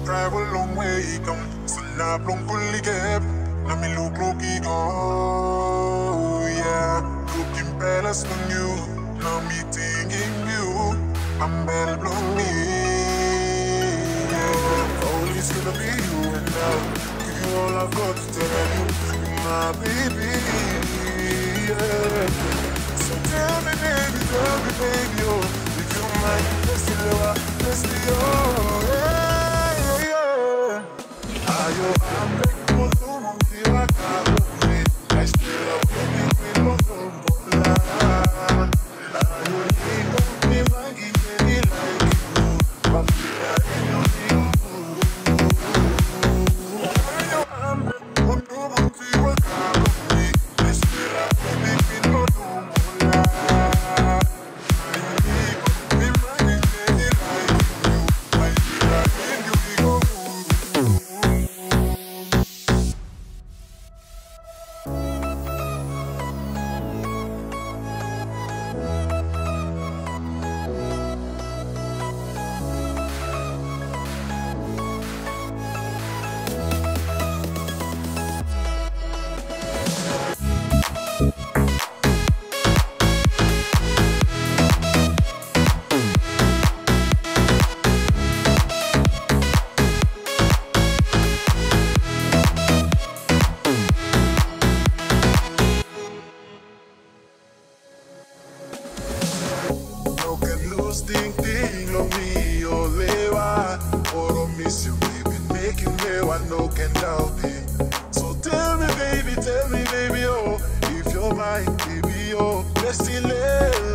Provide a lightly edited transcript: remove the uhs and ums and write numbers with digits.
drive a long way come. Snap long fully cap. Now me look looky go. Yeah, looking palace on you. Now me thinking you. I'm better blown me. Yeah, always gonna be you and now. Give you all I've got to tell you. My baby. Yeah. So tell me baby, oh, if you mind, let's do oh, yeah, yeah. Ayo, ambe como tú, motiva cada vez. I still love you, we don't volar. Ayo, digo, me va a quitar el like you. Papita, yo digo, ayo, ambe como tú, motiva cada vez. I still love you, we don't volar. Ting lo mío le va. Oro miss you, baby, making me one no can doubt it. So tell me, baby, oh, if you're mine, baby, oh, let's see.